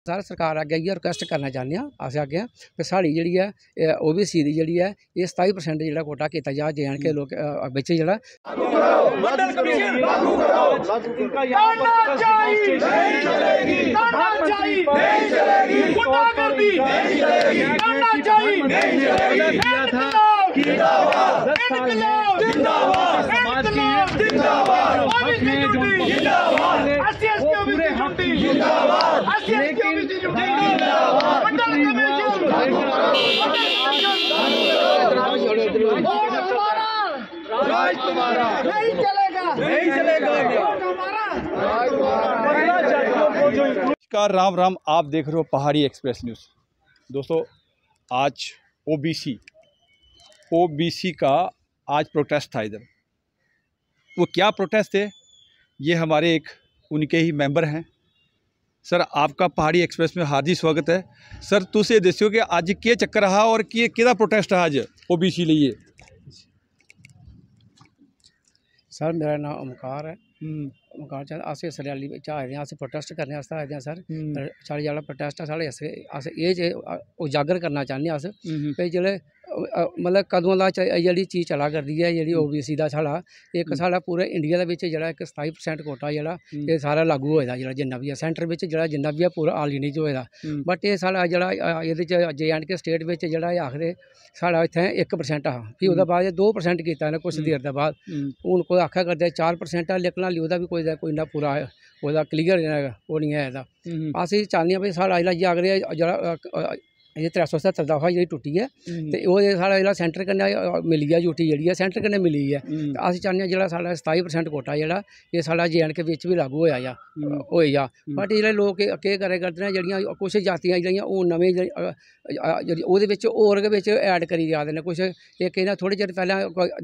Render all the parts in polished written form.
Sir सरकार अगे इयै रिक्वेस्ट करना चाहते हैं अस अगे कि साड़ी जी है OBC दी जी है ये 27% जो कोटा किया जा JNK लोग बिच जो नमस्कार, राम राम। आप देख रहे हो पहाड़ी एक्सप्रेस न्यूज़। दोस्तों, आज ओबीसी का आज प्रोटेस्ट था इधर। वो क्या प्रोटेस्ट थे, ये हमारे एक उनके ही मेंबर हैं। सर, आपका पहाड़ी एक्सप्रेस में हार्दिक स्वागत है। सर, तुसे दस्यो कि अज के चक्कर रहा और कि प्रोटेस्ट है अज ओबीसी लिए? सर मेरा नाम ओमकार है। ओमकार चंद अस इस रैली आए हैं, अस प्रोटेस्ट करने आए हैं। सर साढ़े जो प्रोटेस्ट है साढ़े अस ये उजागर करना चाहते हैं अस कि जो मतलब कदों का जी चीज़ चला करती है जी OBC का साढ़ा एक साढ़ा पूरे इंडिया के जो एक 27% कोटा जोड़ा ये सारा लागू होया जो जिन्ना भी है सेंटर में जो जिन्ना भी है पूरा ऑल इंडिया होया। बट ये साढ़ा जो JNK स्टेट में जो आखिर साढ़ा इतने 1% हा, फिर उसके बाद 2% किया कुछ देर के बाद हूँ कोई आखा करते 4% है, लेकिन हाली वह भी कोई ना पूरा वह क्लीयर वो नहीं है। अस चाहते हैं भी साढ़ा जो आखिर जो ये 377 दफा जी टुटी है तो वो साढ़ा जो सेंटर कन्नै मिली है यूटी जी है सेंटर कन्नै मिली है। अस चाहते हैं जो साढ़ा 27% कोटा जो ये साढ़ा JNK भी लागू होया जा। बट जो लोग केह् करे करते हैं जड़ियाँ कुछ जातियाँ जो हूँ नमें होर ऐड करी जा रहे हैं। कुछ एक इन्हें थोड़े चिर पहले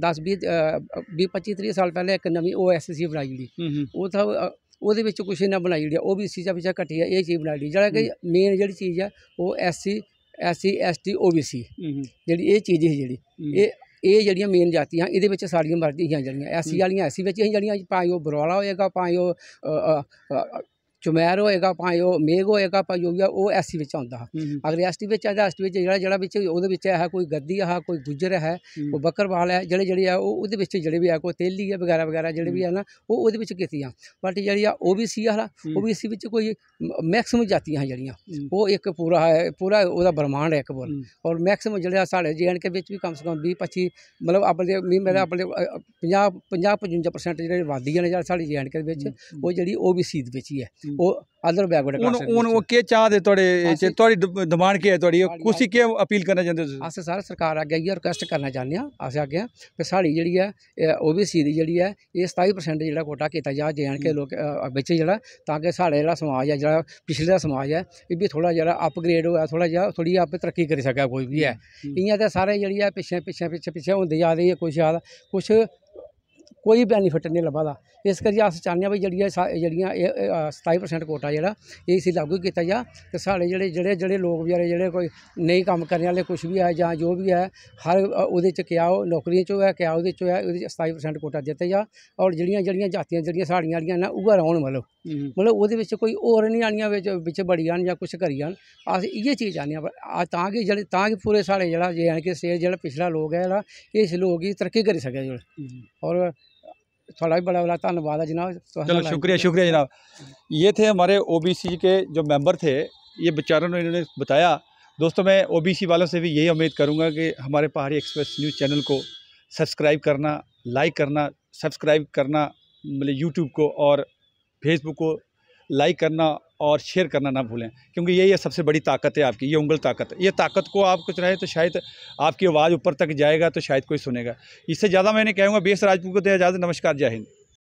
10-20-25-30 साल पहले एक नवी OSC बनाई जी वो था वो कुछ इन्हें बनाई जी OBC का पिछले कट्टी है ये चीज़ बनाई दी जरा कि मेन जी चीज़ है वो SC ST OBC जी चीज़ ही जी ये जड़ियाँ मेन जातियाँ ये साड़ियाँ मरदी जड़ियाँ SC वाली SC जड़ियाँ भाई वो बरवाला होएगा भाई वो चुमैर होएगा भाई वो मेघ होएगा भाई वो SC आता है। अगर ST आता ST जो है कोई गद्दी है कोई गुज्जर है कोई बकरवाल है जड़े है वो जड़े भी है कोई तेली है वगैरह वगैरह जड़े भी है ना वो कीतियाँ। बट जी OBC वाला OBC कोई मैक्सिमम जातियाँ हैं जड़ियाँ वो एक पूरा है पूरा वह ब्रह्मांड है एक बोल। और मैक्सिमम जो साढ़े JNK भी कम से कम 20-25 मतलब अपने मेरा अपने 50-55% जो वादियाँ ने साढ़े JNK वो जी OBC ही है वो अदर बैकवर्ड क्लास वो के चाहते थोड़ी डिमांड के है थोड़ी कुछ के अपील करना चाहते हो? अस सर सरकार अगे इयै रिक्वेस्ट करना चाहते हैं अस अगे कि साड़ी जी है OBC दी जी है ये 27% जो कोटा किया जा JNK लोग बिच जो ताकि साढ़े जो समाज है जो पिछले समाज है ये भी थोड़ा जरा अपग्रेड होया थोड़ा जहा थोड़ी आप तरक्की कर सके कोई भी है। इं तो सारे जी है पिछे पिछे पिछे पिछे होंगे जा रही है कुछ कोई बेनीफिट नहीं लभा। इस करिए अस चाहते हैं भी जड़ियाँ 27% कोटा जो इसी लागू किया जा तो साढ़े जोड़े लोग बेचारे जोड़े कोई नहीं कम करने वाले कुछ भी है जहाँ जो भी है हर वो क्या हो नौकरियों चो है क्या वो है 27% कोटा दिता जा। और जड़ियाँ जातियाँ जड़ियाँ साड़ियाँ वालियाँ ना उऐ रौन मतलब वो कोई होर नहीं आनियाँ बिच बड़ी जान या कुछ करी जान। अस इयै चीज़ चाहते हैं ताकि पूरे साढ़े जो JNK स्टेट जो पिछला लोग है जो इस लोग की तरक्की करी सके जो। और थोड़ा भी बड़ा धन्यवाद है जनाब। चलो शुक्रिया जनाब। ये थे हमारे OBC के जो मेंबर थे, ये बेचारों ने इन्होंने बताया। दोस्तों, मैं OBC वालों से भी यही उम्मीद करूंगा कि हमारे पहाड़ी एक्सप्रेस न्यूज़ चैनल को सब्सक्राइब करना, लाइक करना, सब्सक्राइब करना मतलब यूट्यूब को और फेसबुक को लाइक करना और शेयर करना ना भूलें, क्योंकि यही सबसे बड़ी ताकत है आपकी, ये उंगल ताकत है। ये ताकत को आप कुछ रहे तो शायद आपकी आवाज़ ऊपर तक जाएगा तो शायद कोई सुनेगा। इससे ज़्यादा मैं नहीं कहूँगा। BS राजपूत को दे इजाज़त। नमस्कार, जय हिंद।